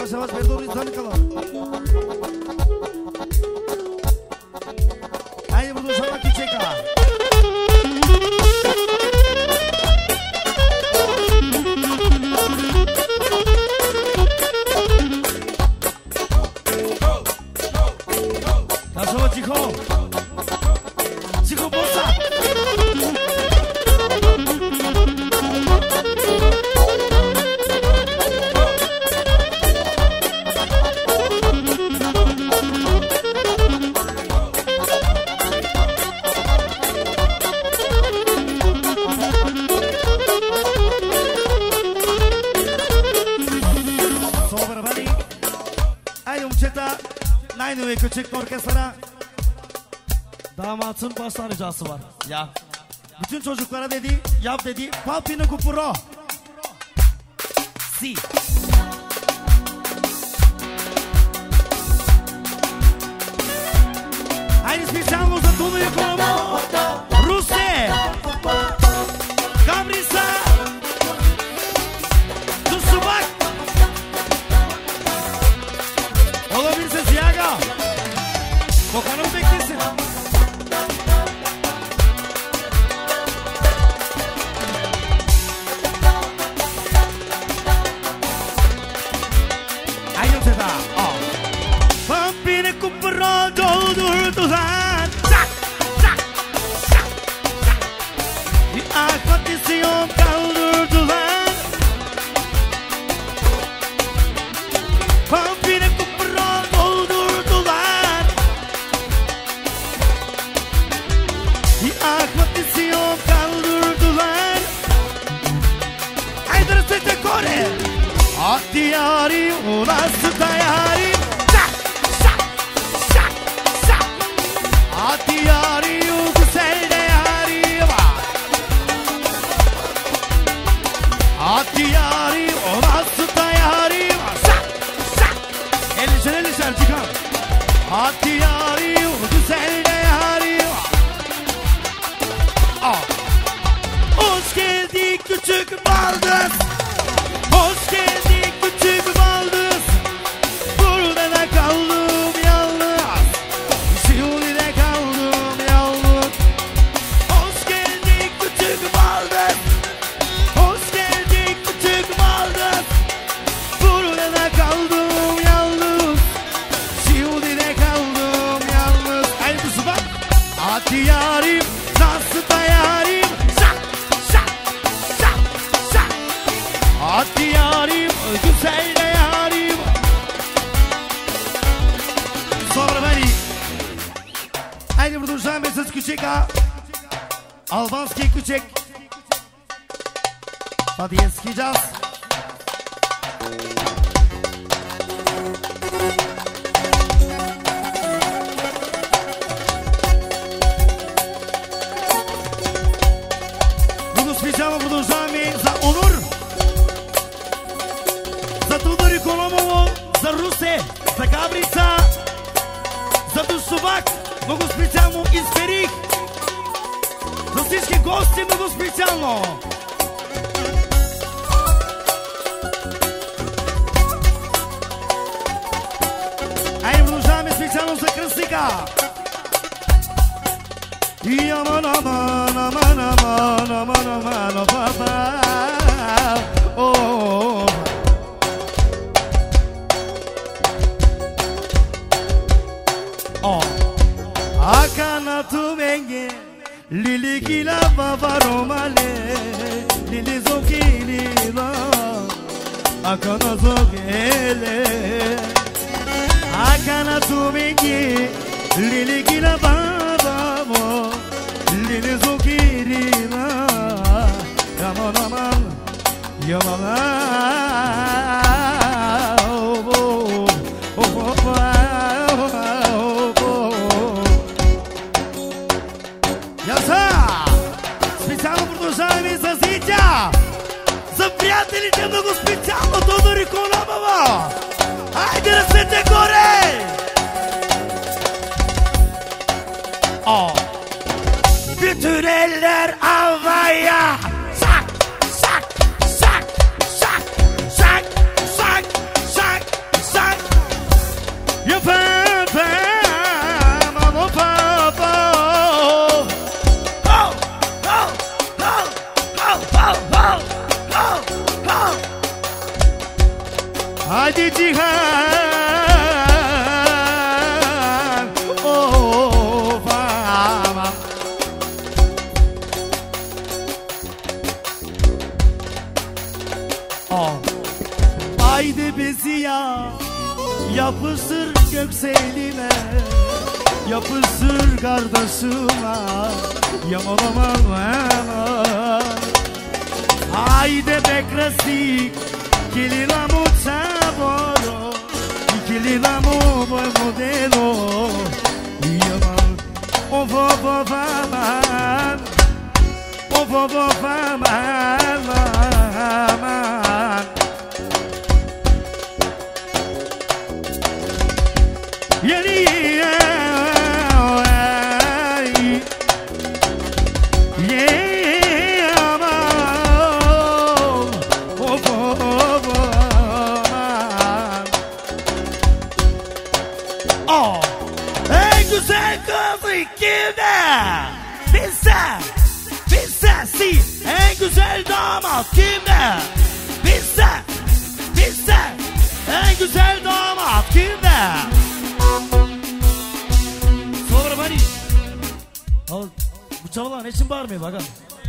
Yavaş yavaş beni doğru izlemek alalım. Haydi burada uşaklar küçük ha. Kasaba Ciho. Ciho Bosa. Aynı ve küçük orkestra damatın başlar ricası var. Ya. Bütün çocuklara dedi, yap dedi. Papino kupuro. Si. Haydi специално за Дуно и Коломо. Русе. Габриса. Дусубак. Olabilirse Ziyaga. Kokanım beklesin. Ayun seda. Pampine kupro doldurdular. Çak çak çak çak. Bir akvatisyon kaldırdılar. Pampine kupro doldurdular. Bir akvatisyon kaldırdılar. Haydi sete kore. Ati yarim, orası da yarim. Şak, şak, şak, şak. Ati yarim, güzel de yarim. Ati yarim, orası da yarim. Şak, şak. Elişer çıkan. Ati yarim, güzel de yarim. Hoş geldik küçük baldız. Hoş geldik küçük baldız. Burada da kaldım yalnız. Şimdi de kaldım yalnız. Hoş geldik küçük baldız. Hoş geldik küçük baldız. Burada da kaldım yalnız. Şimdi de kaldım yalnız. Haydi bak. Hadi yarim, nasıl da yarim. Şak, şak, şak, şak. Hadi yarim, güzel de yarim. Sonra beni. Haydi burada uşağın mesaj küçük ha. Albanski küçük. Hadi eskiyeceğiz. Bunu specjalno продължаваме за Онур, за Тодор и Коломово, за Русе, за Габрица, за Дусубак, много специално изперих. За всички гости много специално. Айде продължаваме специално за Кръстика. И аман, аман, аман, аман, аман, аман, папа. Akanatu menge lili kila baba romale lili zokili la akana zokele akanatu menge lili kila baba mo lili zokili la yaman aman yaman за приятелите много специално Тодор и Коломова. Хайде ръцете горе! Bütün eller havaya. Şak, şak, şak, şak, şak, şak, şak, Haydi Cihan, of aman. Haydi bizi ya, yapıştır gökselime, yapıştır kardeşime, yaman aman aman. Haydi bekrasik, kililamo saboro, kililamo boy modelo, yaman, of aman, of aman, aman. En güzel kızı kimde? Bizde, si. En güzel damat kimde? Bizde. En güzel damat kimde? Sonra beni. Bu çavalar ne için bağırmıyor bakalım?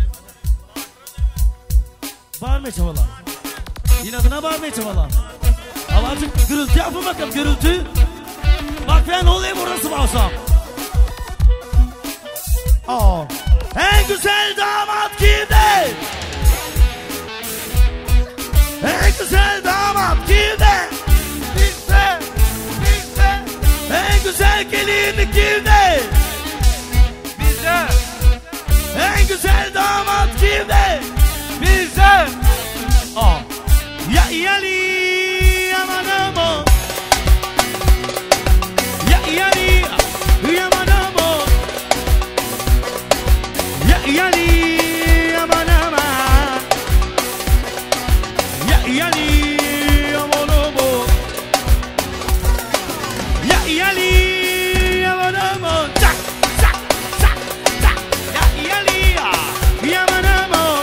Bağırmıyor çavalar. İnadına bağırmıyor çavalar. Ama artık gürültü yapın bakalım, gürültü. Bak ben olayım orası bağırsam. En güzel damat kimde? En güzel damat kimde? Bizde. En güzel gelin kimde? Bizde. En güzel damat kimde? Bizde. Ya iyali aman aman. Ya iyali aman aman. Ya iyali aman aman. Ya iyali aman aman. Ya iyali aman aman. Çak. Ya iyali aman aman.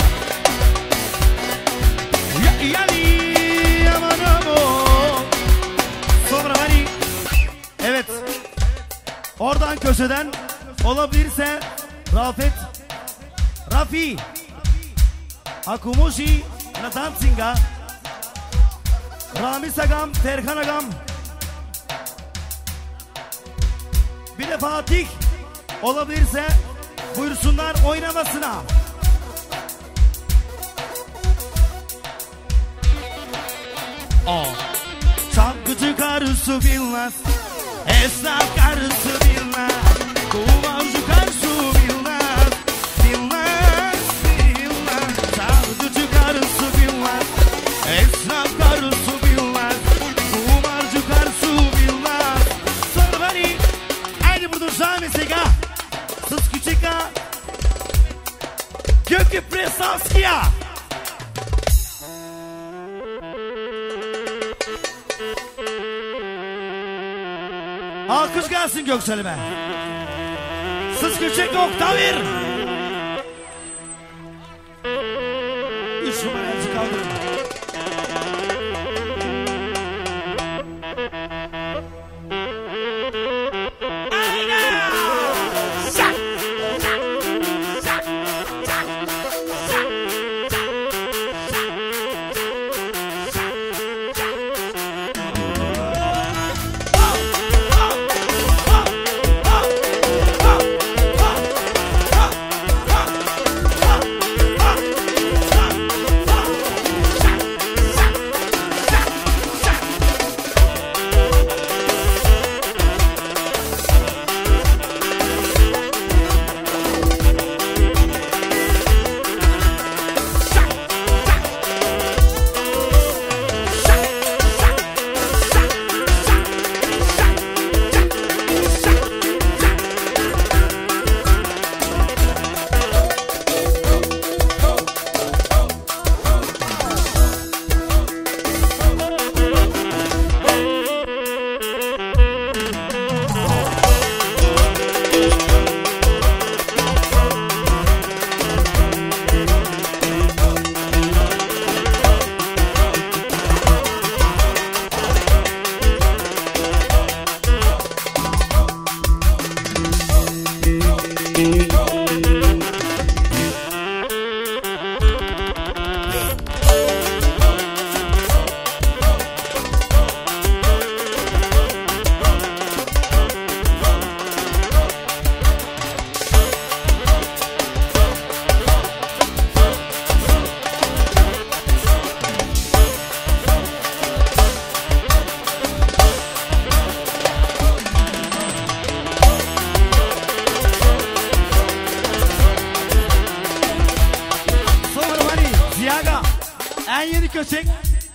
Ya iyali aman aman. Sonra hani evet. Oradan köşeden olabilirse Rafi Akumushi Natan Singha, Ramiz Agam, Terkan Agam, bir de Fatih olabilirse buyursunlar oynamasına. Çankıcı karısı bilmez, esnaf karısı bilmez, kumavcı karısı bilmez, çankıcı karısı bilmez, esnaf karısı bilmez, kumavcı karısı bilmez. Sonra beni, haydi burada Zamisega, Sız Küçeka, Gökü Presavskiya. Alkış gelsin Göksel'ime. Sız Küçek Oktavir. Üç numaracı kaldırın. köçek.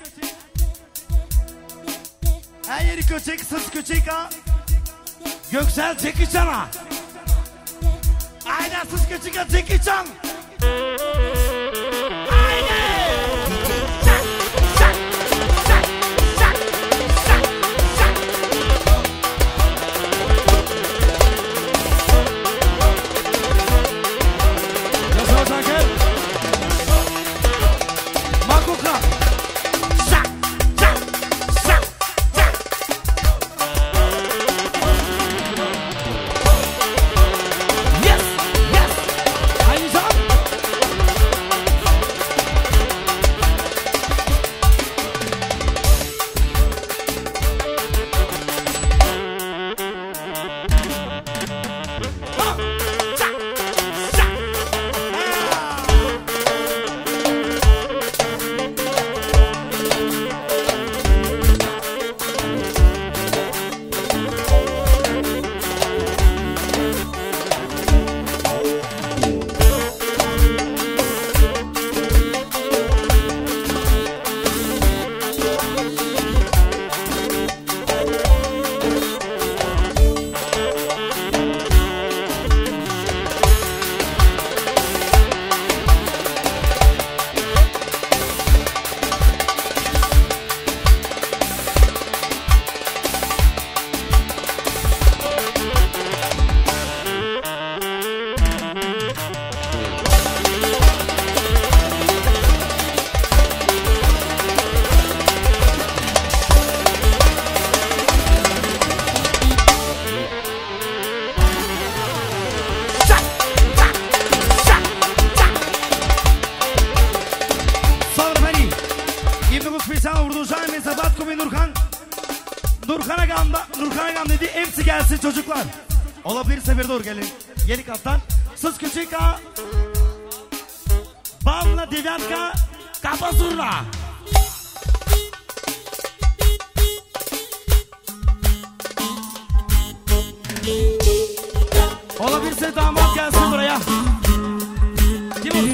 Her yeri köçek, sız köçek ha. Göksel Çekiçan'a. Aynen sız köçek ha Çekiçan. Nurkan Agam dedi hepsi gelsin çocuklar. Olabilirse bir doğru gelin. Yeni kattan. Sız küçük ha. Bamla devatka. Kafa zurna. Olabilirse damat gelsin buraya. Kim o?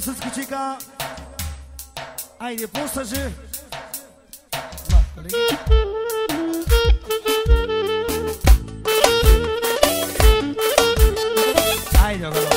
с кучика. Айде, посажи. Айде, бе.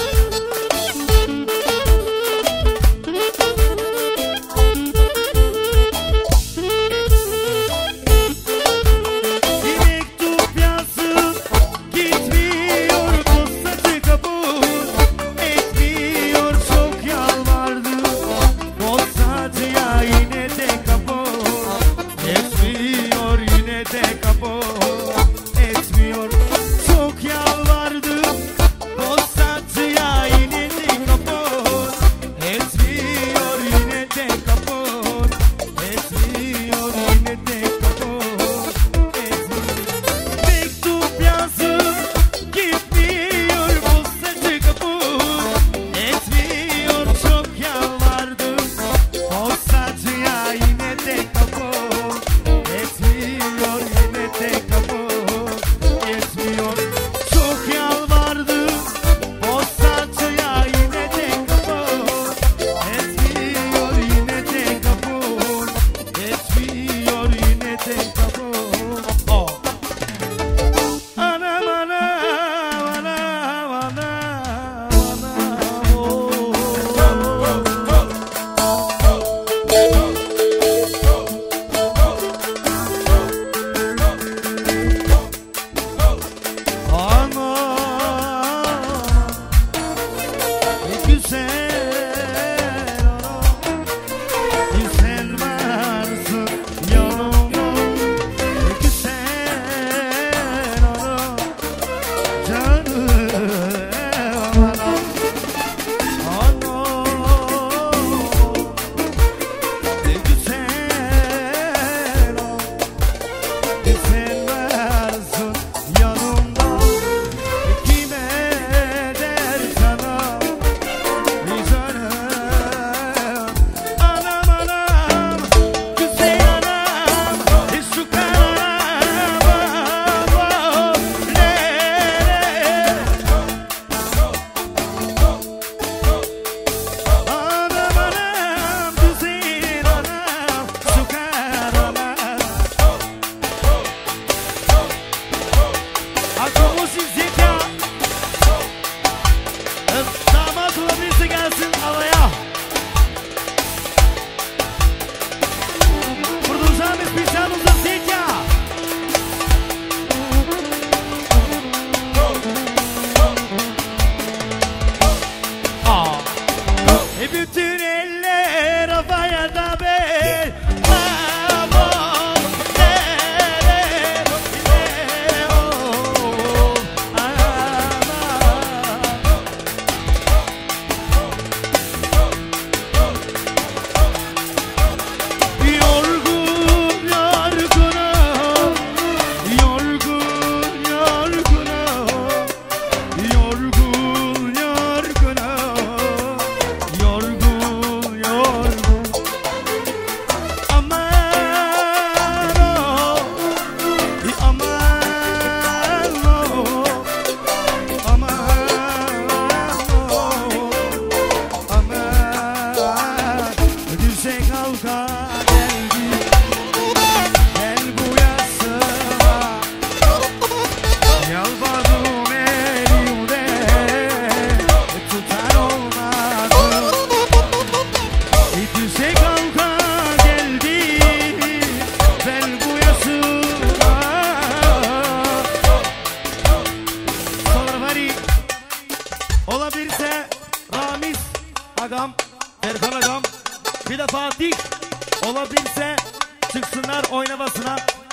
Agam, Erkan Agam, bir de Fatih olabilirse çıksınlar oynamasına.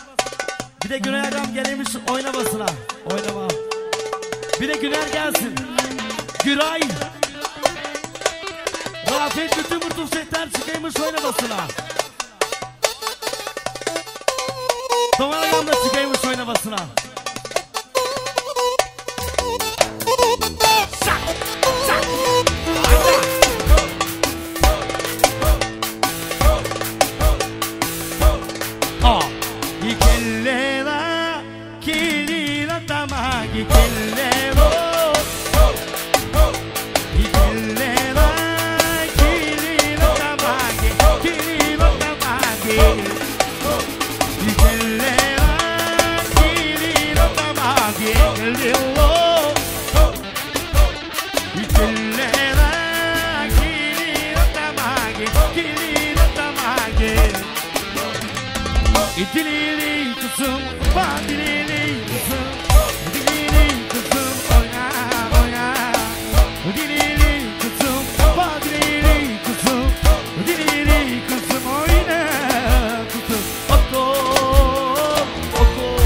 Bir de Güney Agam gelmiş oynamasına. Oynama. Bir de Güner gelsin. Güray. Rafet bütün murtufsetler çıkaymış oynamasına. Doğan Agam da çıkaymış oynamasına. Şak! Şak! Gikelleva, kirila tama, gikelleva, gikelleva, Dilili kızım, dilili kızım, dilili kızım, oyna oyna. Dilili kızım, dilili kızım, dilili kızım, oyna kızım. Oku, oku,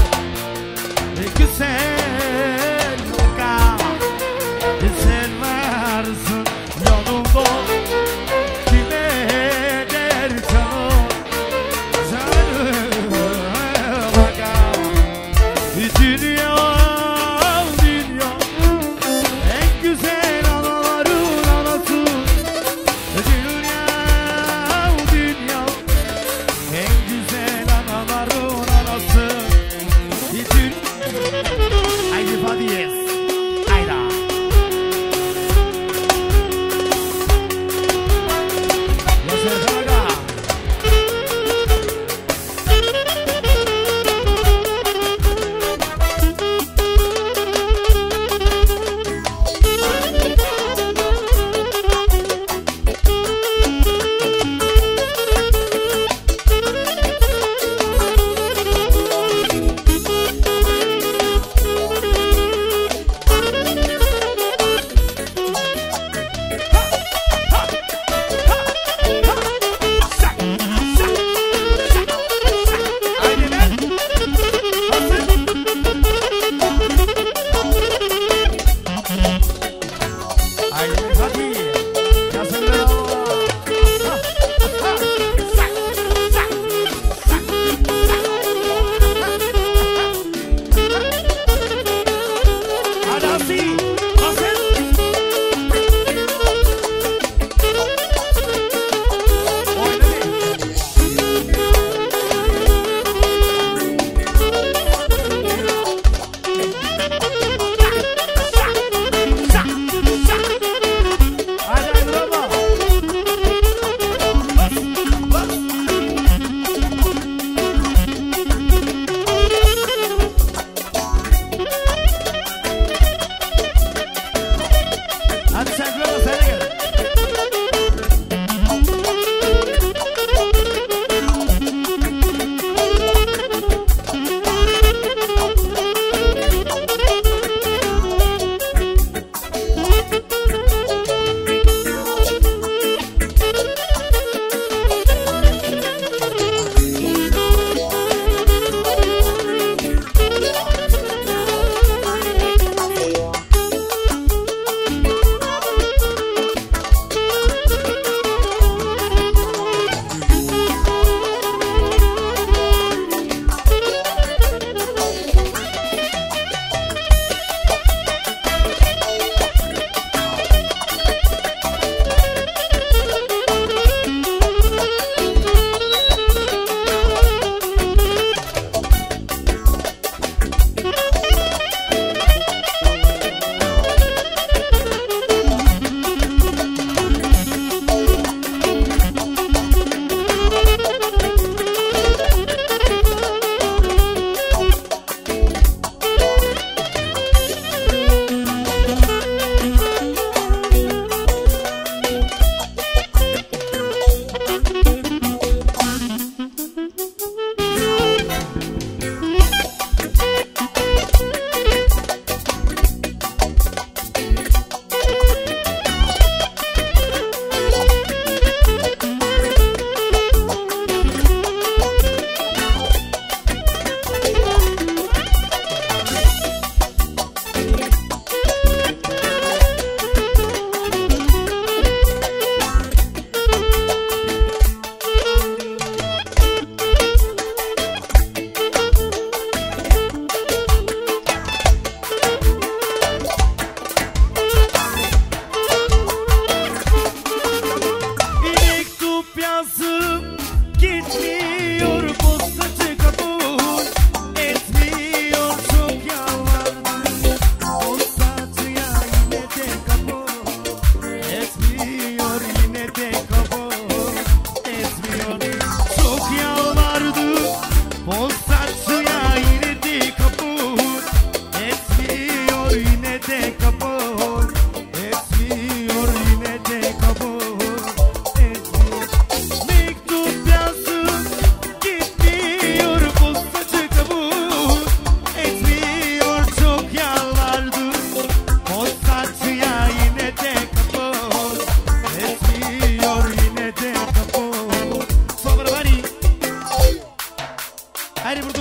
güzel oka, sen varsın yanımda, kime der canım.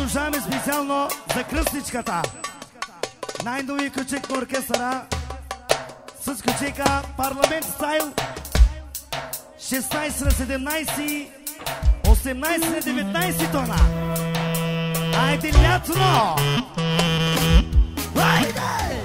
придружаваме специално за кръстничката. Най-нови ключик на оркестъра с ключика Парламент стайл 16 на 17, 18 на 19 тона. Айде лятно! Айде!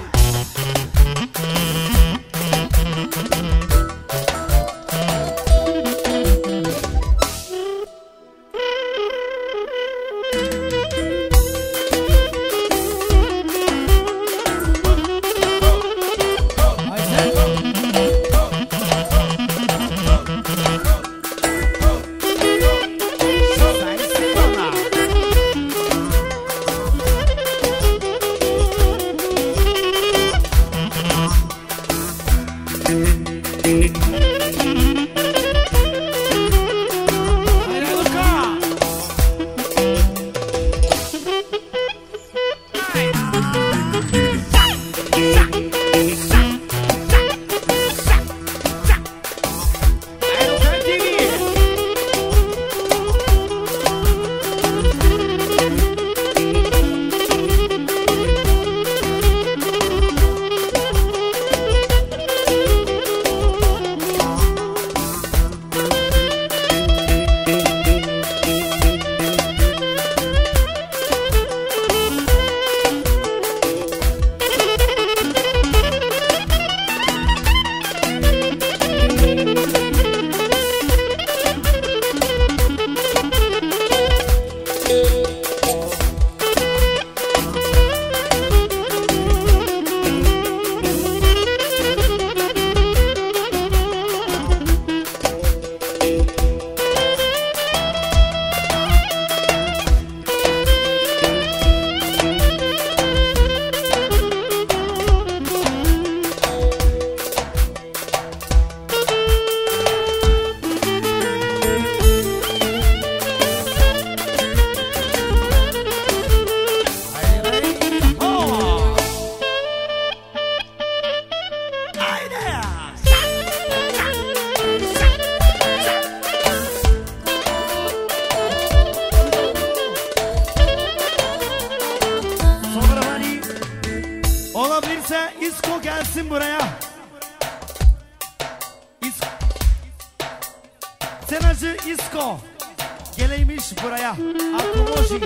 Senacı İsko geleymiş buraya. Akromoji.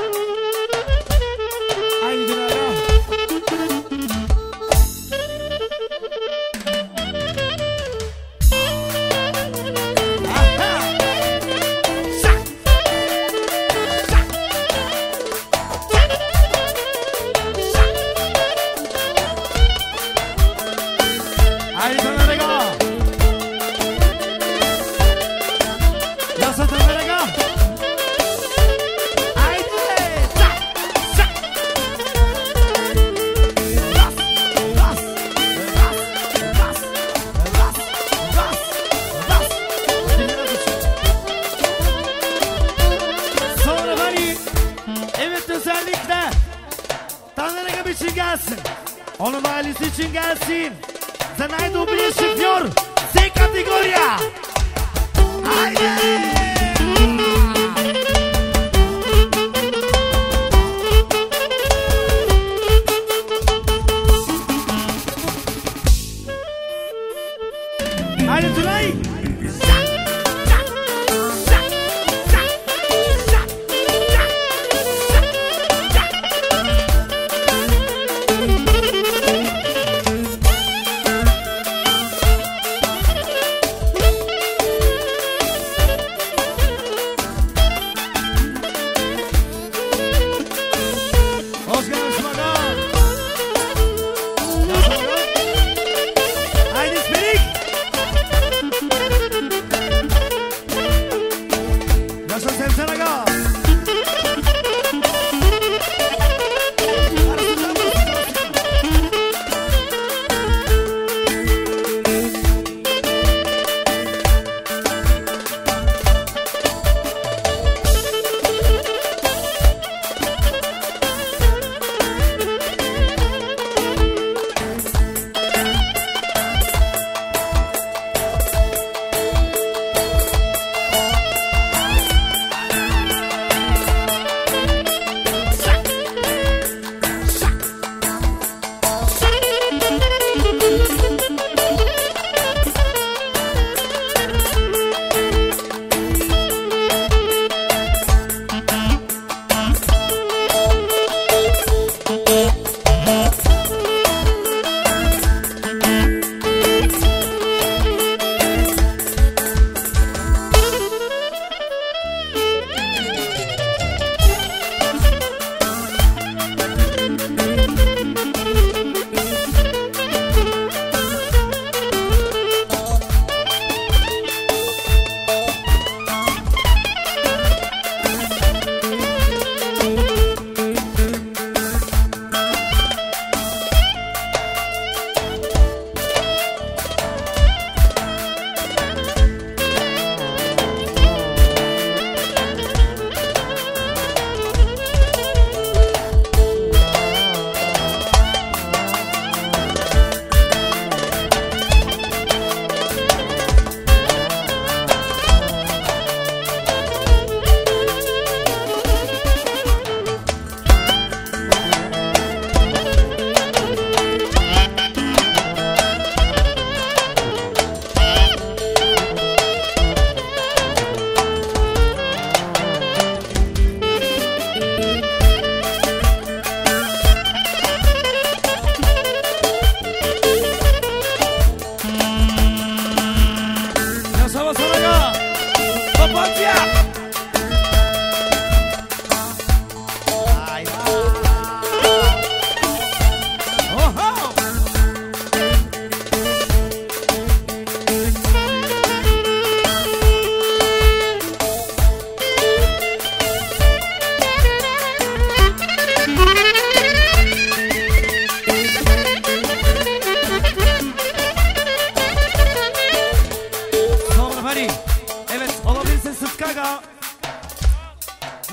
Aynı dünyaya. Onun ailesi için gelsin. Za najdobriji šifjor C kategorija. Ajde! Ajde Tunaj!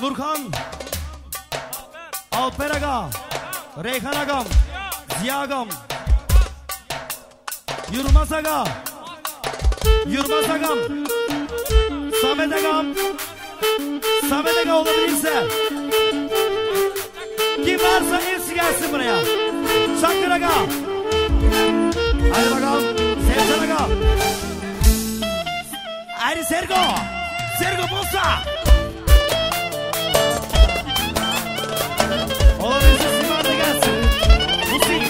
Nurhan, Alper Aga, Reyhan Agam, Ziya Agam, Yılmaz Aga, Yılmaz Agam, Samet Agam, Samet Aga olabilirse. Kim varsa hepsi gelsin buraya. Şakir Aga. Haydi bakalım. Sevcan Aga. Haydi Sergo. Sergo Musa. Olabilirse Sinan da gelsin. Musi.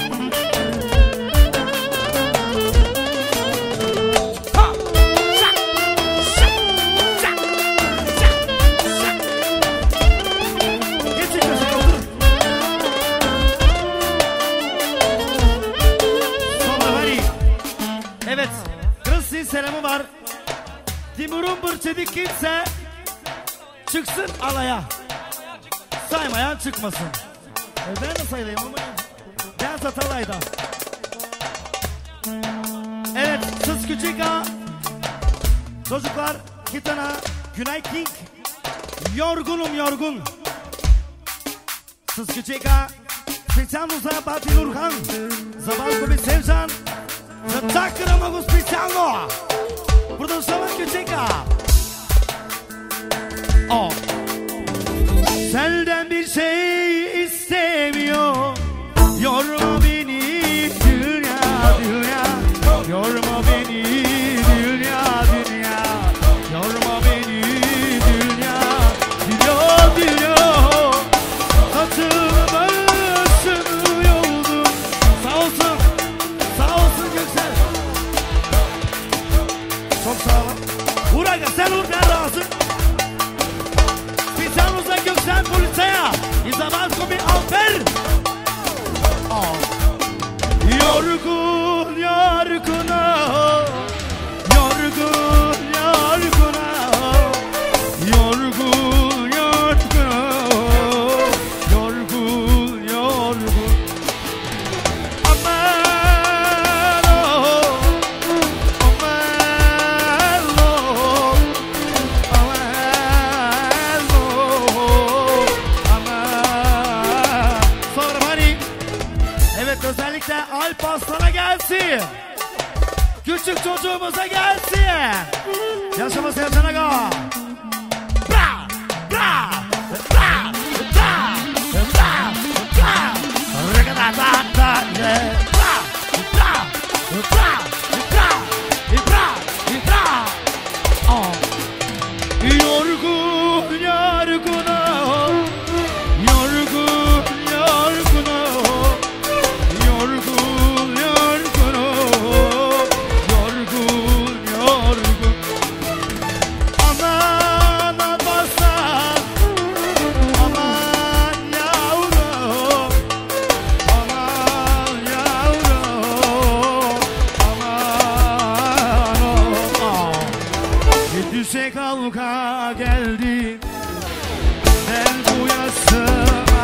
Evet, Kırısı'nın selamı var. Timur'un Burçedik kimse çıksın alaya. Saymayan çıkmasın. Ben de sayılayım ama ben satalayda. Evet, Sız Küçük Ağa. Çocuklar, Kitana, Günay King. Yorgunum yorgun. Sız Küçük Ağa. Specjalno za Bati Nurhan. Zavalko bi Sevcan. Zatakıramagu specjalno. Продължава Küçeka. Senden bir şey istemiyor. Yorma beni dünya dünya. Yorma beni dünya dünya. Yorma beni dünya dünya dünya. Saçımı başımı yoldum. Sağ olsun. Sağ olsun Göksel. Çok sağ olun. Uraga sen vur ben razı. Specjalno Göksel Policaya. I za Vasko mi Alper. Yorgun yorguna. Yorgun yorguna. Yorgun yorguna. Yorgun yorgun. Aman oh. Aman oh. Aman oh. Aman. Sonra bari. Evet, özellikle Alp Aslan'a gelsin. Küçük çocuğumuza gelsin. Yaşama Sevcan Aga. Bra! Bra! Bra! Bra! Bra! Bra! Bra! Bra! Yorgun yorguna. Yorgun yorguna. Yorgun yorguna. Yorgun yorgun. Aman Abbaslan. Aman yavrum. Aman yavrum. Aman düşe kalka geldi. Ben bu yaşıma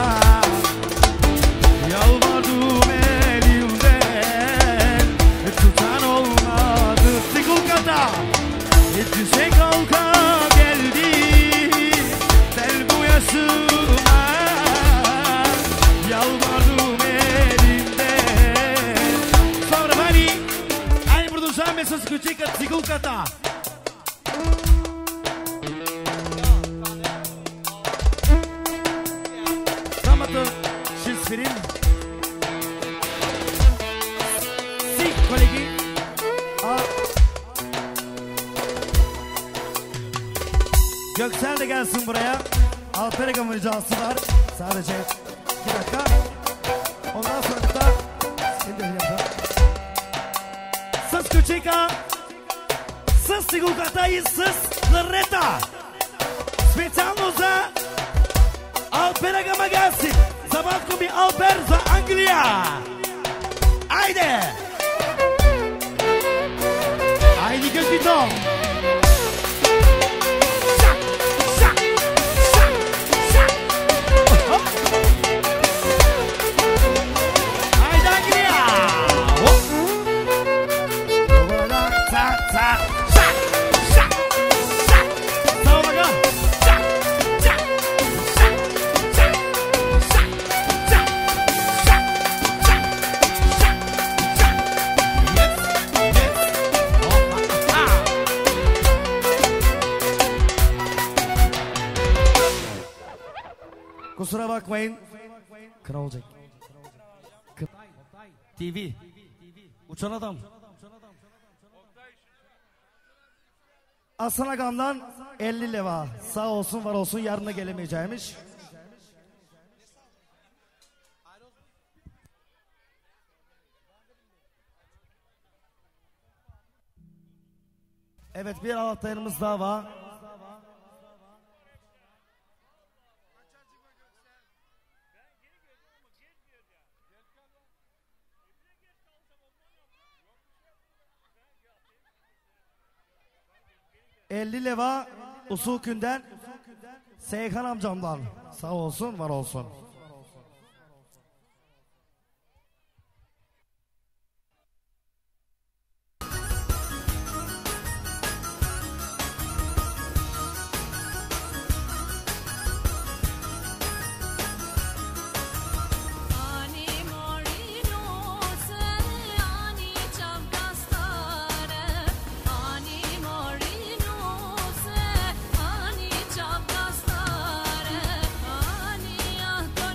yalvardım elimden. Tutan olmadı. Sikulkata. Düşe kalka geldi. Ben bu yaşıma yalvardım elimden. Sonra beni ay продължаваме с Küçük Sikulkata. Ще свирим си, колеги. Göksel de gelsin buraya. Alper Agam ricası var. Sadece 2 dakika. Ondan sonra da seni de yapalım. С Küçeka, с Сигулката и с Ларета. Специално за Alper Agama gelsin. Zamanko bir Alper za Angliya. Haydi. Haydi Gökbito. Şak, şak, şak, şak. Haydi Angliya. Hop. Buradan tak tak. Şak, şak, şak. Sağ ol bakalım. Şak, şak, Kusura bakmayın. Kral Jack. TV. Uçan adam. Aslan Agam'dan 50 leva. Sağ olsun var olsun, yarına gelemeyeceğimiş. Evet, bir anahtarımız daha var. ...50 leva Usukünden Seyhan amcamdan. Sağ olsun var olsun. Ani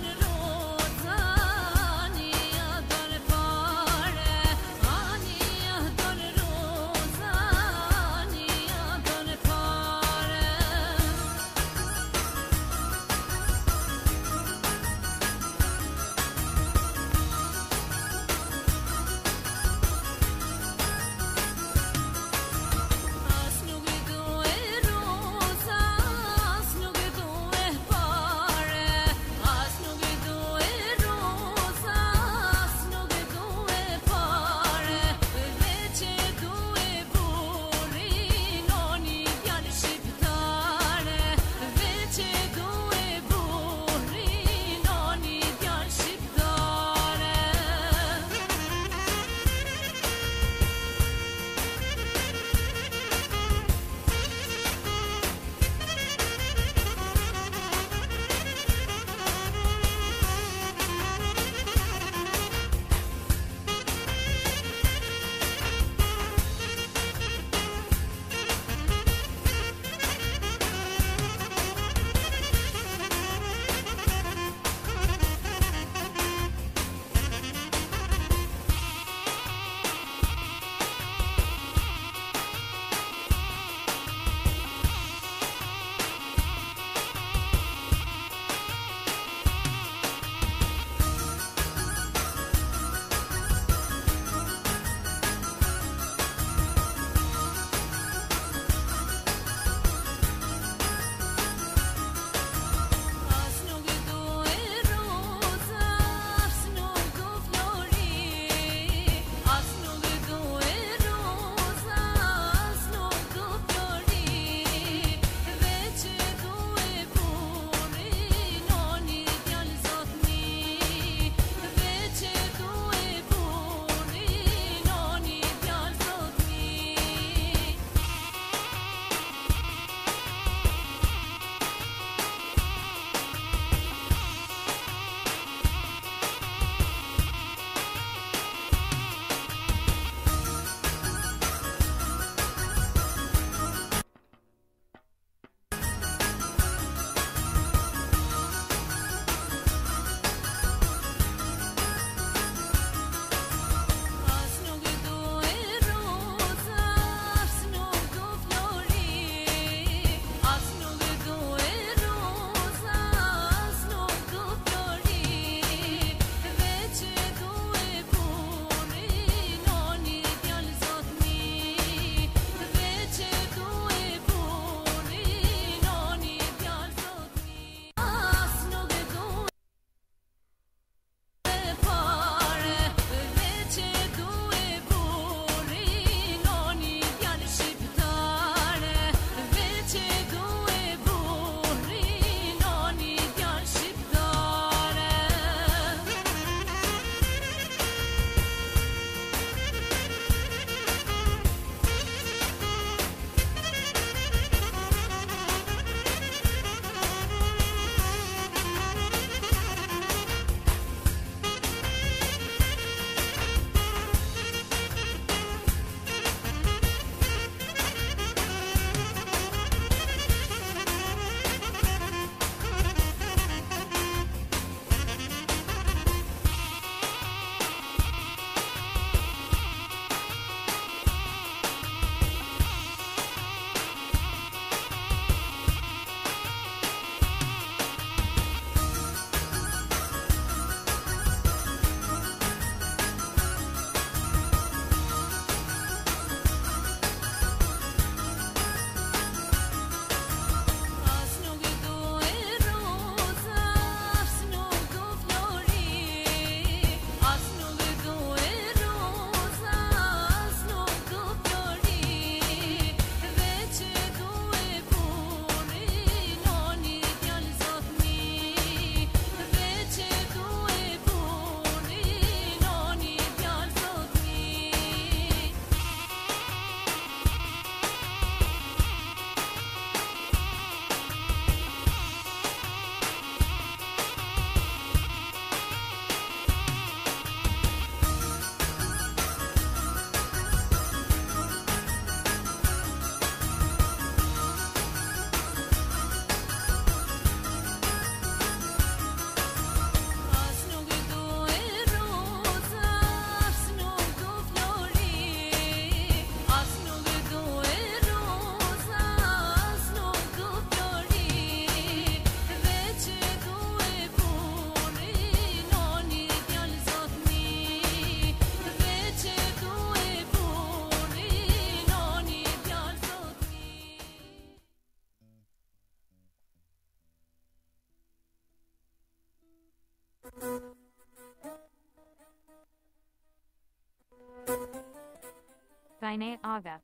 Dine Aga.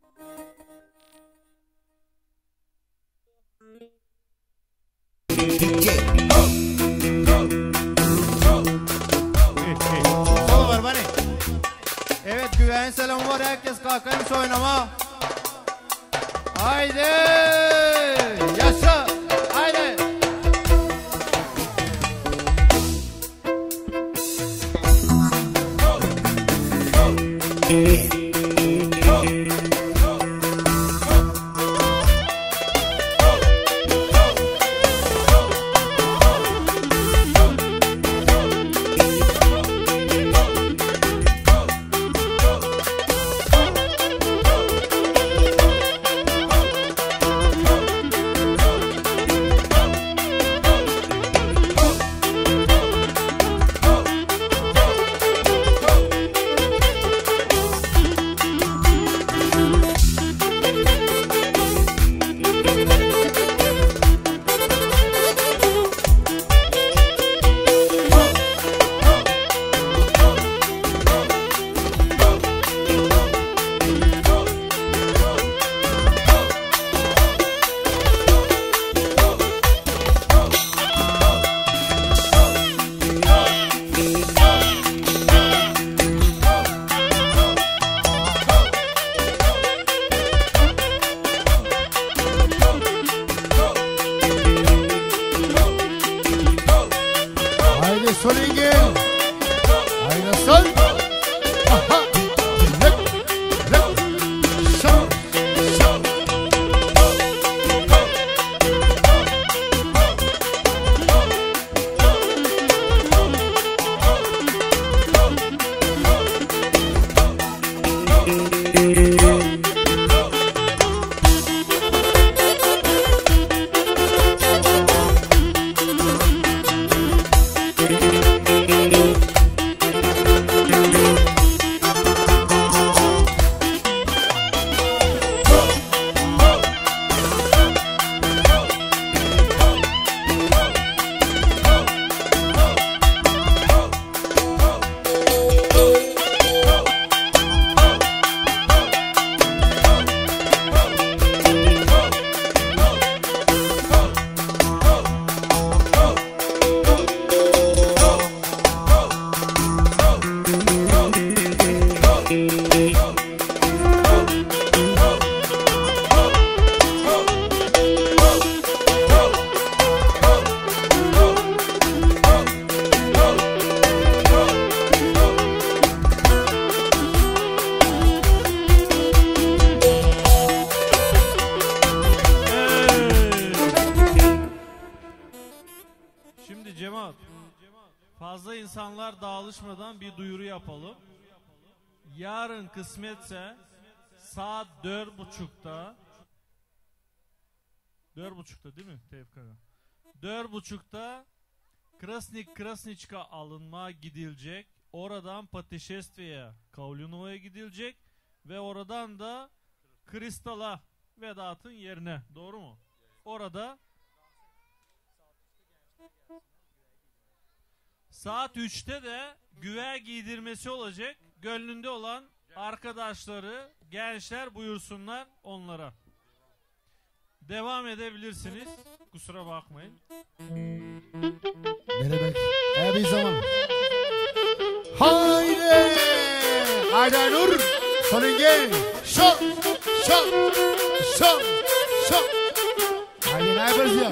Sol var bani. Evet, güven selam var, herkes kalkayım oynama. Haydi yaşa, haydi. Fazla insanlar dağılışmadan bir duyuru yapalım. Yarın kısmetse saat 4.30'da 4.30'da değil mi TFK'da? 4.30'da Krasnička alınma gidilecek. Oradan Patişestve'ye, Kavlunova'ya gidilecek ve oradan da Kristal'a, Vedat'ın yerine. Doğru mu? Orada saat 3'te de güve giydirmesi olacak. Gönlünde olan arkadaşları, gençler buyursunlar onlara. Devam edebilirsiniz. Kusura bakmayın. Ne demek? Bir zaman. Haydi! Haydi Nur! Sonunge! Şo! Şo! Şo! Şo! Haydi ne yapıyoruz ya?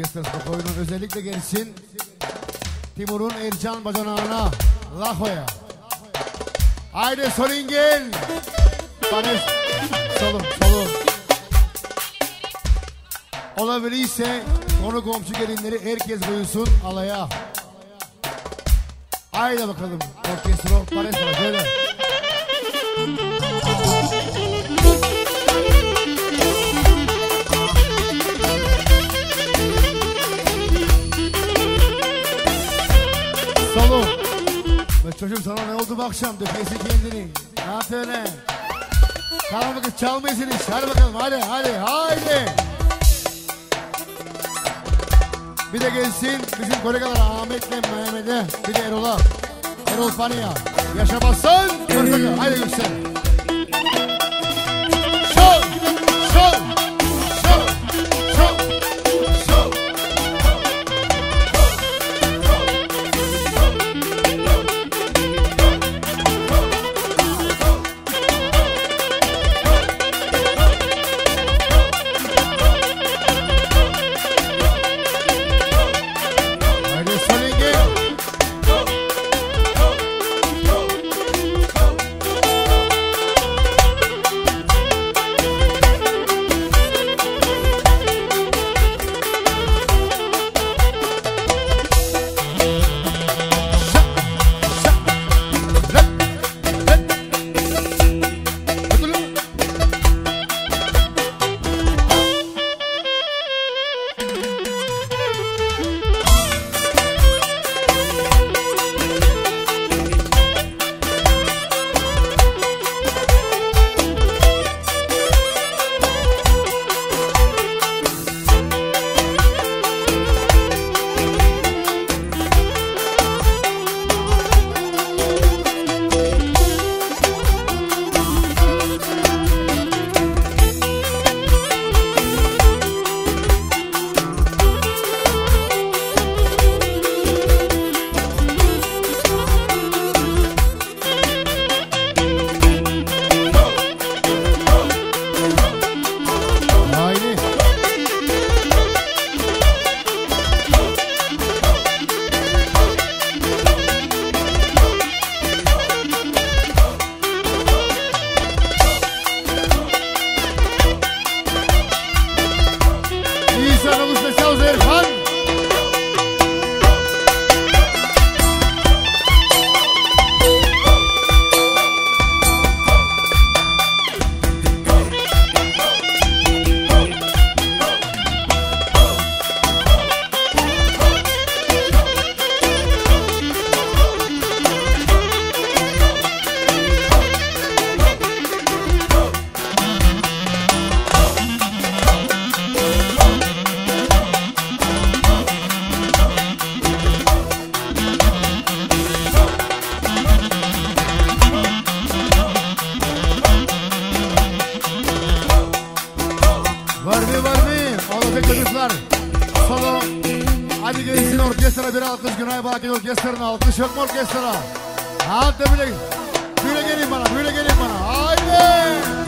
orkestra spokojno özellikle gelsin Timur'un Ercan bacanağına Laho'ya. Haydi Solingen. Panes solun. Olabilirse konu komşu gelinleri herkes duysun alaya. Haydi bakalım orkestro Panes var böyle. Solo. Ve çocuğum sana ne oldu bu akşam? Dökmesin kendini. Ne yaptı öyle? Tamam bakın çalmayasın iş. Hadi bakalım haydi. Bir de gelsin bizim kolegalar Ahmet'le Mehmet'e. Bir de Erol'a. Erol Fani'ya. Yaşa basın. Haydi Yüksel. Hadi gelsin orkestra bir alkış Günay Baki orkestrana alkış yok mu orkestra? Hadi böyle gelin bana haydi.